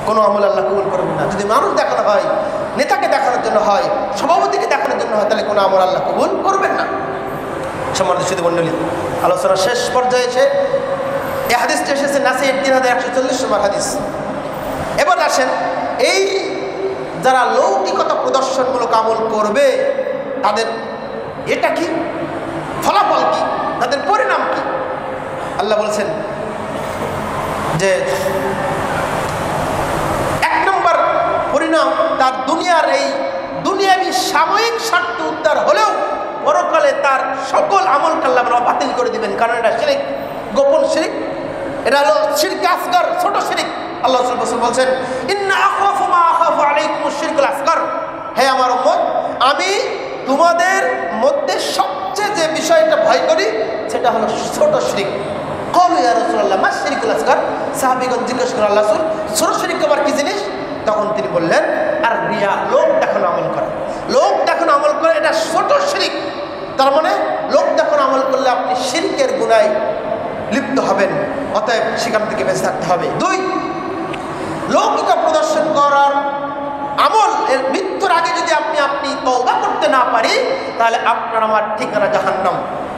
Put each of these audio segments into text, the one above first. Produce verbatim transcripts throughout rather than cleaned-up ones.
কোনো আমল আল্লাহ কবুল করবেন না। যদি মানুষ দেখানো হয়, নেতাকে দেখানোর জন্য হয়, সভাপতিকে দেখানোর জন্য হয়, তাহলে কোনো আমল আল্লাহ কবুল করবেন না। সম্মানিত সুধী মণ্ডলী, আলোচনার শেষ পর্যায়ে এসে এই হাদিসটি এসেছে নাসাইয়ের তিন হাজার একশো চল্লিশ নম্বর হাদিস। এবার আসেন, এই যারা লৌকিকতা প্রদর্শনমূলক আমল করবে তাদের এটা কি, ফলাফল কি, তাদের পরিণাম কি? আল্লাহ বলছেন যে এক নম্বর পরিণাম, তার দুনিয়ার এই দুনিয়াবি সাময়িক স্বার্থ উদ্ধার হলেও পরকালে তার সকল আমল আল্লাহ বাতিল করে দিবেন। কারণ এটা শিরক, গোপন শিরক, এটা হলো শিরক আসগর, ছোট শিরক। আল্লাহ রাসূল বলছেন, ইন্না আখাফু মা আখাফু আলাইকুমুশ শিরকুল আসগর, হে আমার উম্মত, আমি তোমাদের মধ্যে সবচেয়ে যে বিষয়টা ভয় করি সেটা হলো ছোট শিরক। ক্বালু ইয়া রাসূলুল্লাহ মা শিরকুল আসগর, সাহাবীগণ জিজ্ঞেস করেন, আল্লাহ রাসূল ছোট শিরক আবার কি জিনিস? তখন তিনি বললেন, আর রিয়া, লোক দেখানো আমল করা। লোক দেখানো আমল করে এটা ছোট শিরক। তার মানে লোক দেখানো আমল করলে আপনি শিরকের গুনায় লিপ্ত হবেন, অতএব সেখান থেকে বেঁচে থাকতে হবে। দুই, লৌকিকতা প্রদর্শন করার আমল এর মৃত্যুর আগে যদি আপনি আপনি তওবা করতে না পারি, তাহলে আপনার আমার ঠিকানা জাহান্নাম।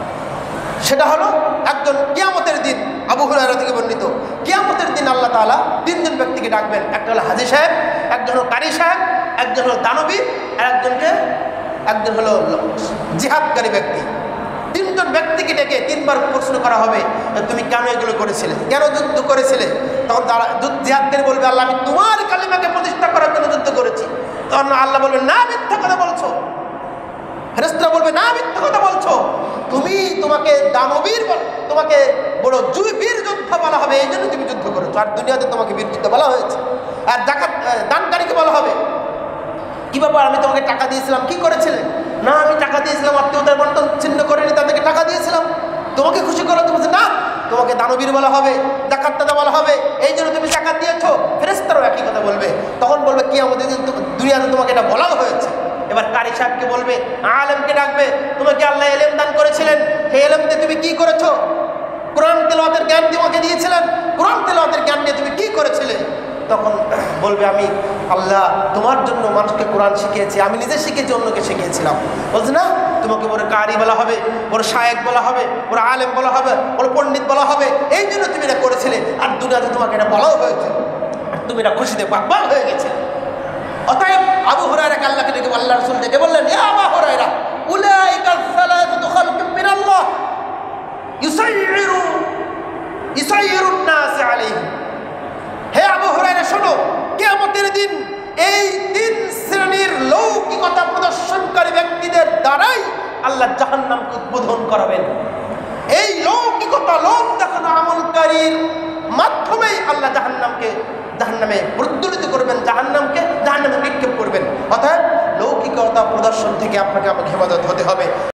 সেটা হলো একজন কিয়ামতের দিন, আবু হুরায়রা থেকে বর্ণিত, কিয়ামতের দিন আল্লাহ তাআলা তিনজন ব্যক্তিকে ডাকবেন। একটা হলো হাজী সাহেব, একজন হলো কারি সাহেব, একজন হলো দানবী, আর একজনকে একজন হলো জিহাদকারী ব্যক্তি। তিনজন ব্যক্তিকে ডেকে তিনবার প্রশ্ন করা হবে, তুমি কেন এগুলো করেছিলে, কেন যুদ্ধ করেছিলে? তখন তারা জিহাদকারী বলবে, আল্লাহ আমি তোমার কালিমাকে প্রতিষ্ঠা করার জন্য যুদ্ধ করেছি। তখন আল্লাহ বলবে, না, মিথ্যা কথা বলছো। ফেরেশতারা বলবে, না, মিথ্যা কথা বলছো, তুমি তোমাকে দানবীর, তোমাকে বড় জুই বীর যোদ্ধা বলা হবে, এই জন্য তুমি যুদ্ধ করেছো। আর দুনিয়াতে তোমাকে বীর যোদ্ধা বলা হয়েছে। আর যাকাত দানকারীকে বলা হবে, কি ব্যাপার, আমি তোমাকে টাকা দিয়েছিলাম, কি করেছিলে? না, আমি টাকা দিয়েছিলাম, আত্মীয়তার বন্টন ছিন্ন করিনি, তাদেরকে টাকা দিয়েছিলাম তোমাকে খুশি করা। তুমি না, তোমাকে দানবীর বলা হবে, যাকাত দাতা বলা হবে, এই জন্য তুমি যাকাত দিয়েছো। ফেরেশতারাও একই কথা বলবে। তখন বলবে, কি আমাদের দুনিয়াতে তোমাকে এটা বলা হয়েছে। এবার কারি সাহেবকে বলবে, আলেমকে ডাকবে, তোমাকে আল্লাহ এলেম দান করেছিলেন, সেই এলেম দিয়ে তুমি কি করেছো? কোরআন তেলাওয়াতের জ্ঞান তোমাকে দিয়েছিলেন, কোরআন তেলাওয়াতের জ্ঞান দিয়ে তুমি কি করেছিলে? তখন বলবে, আমি আল্লাহ তোমার জন্য মানুষকে কোরআন শিখিয়েছি, আমি নিজে শিখেছি, অন্যকে শিখিয়েছিলাম। বলছে, না, তোমাকে বড় কারি বলা হবে, বড় শায়েক বলা হবে, বড় আলেম বলা হবে, বড় পণ্ডিত বলা হবে, এই জন্য তুমি এটা করেছিলে। আর দুনিয়াতে তোমাকে এটা বলাও হয়েছে, আর তুমি এটা খুশিতে পাকবাক হয়ে গেছে। অতএব আবু হুরায়রা আল্লাহকে ডেকে, আল্লাহ রাসূল ডেকে বললেন, ইয়া আবু হুরায়রা, উলাইকা সালাসাতু খালকুম মিনাল্লাহ ইউসাইয়িরু ইউসাইয়িরুন নাস আলাইহি। হে আবু হুরায়রা, শোনো, কিয়ামতের দিন এই তিন শ্রেণীর লৌকিকতা প্রদর্শনকারী ব্যক্তিদের দ্বারাই আল্লাহ জাহান্নামকে উদ্বোধন করাবেন। এই লৌকিকতা, লোক দেখানো আমলকারীর মাধ্যমেই আল্লাহ জাহান্নামকে জাহান্নামে প্রজ্বলিত করবেন, জাহান্নামকে জাহান্নামে নিক্ষেপ করবেন। অর্থাৎ লৌকিকতা প্রদর্শন থেকে আপনাকে আমাকে হেফাজত হতে হবে।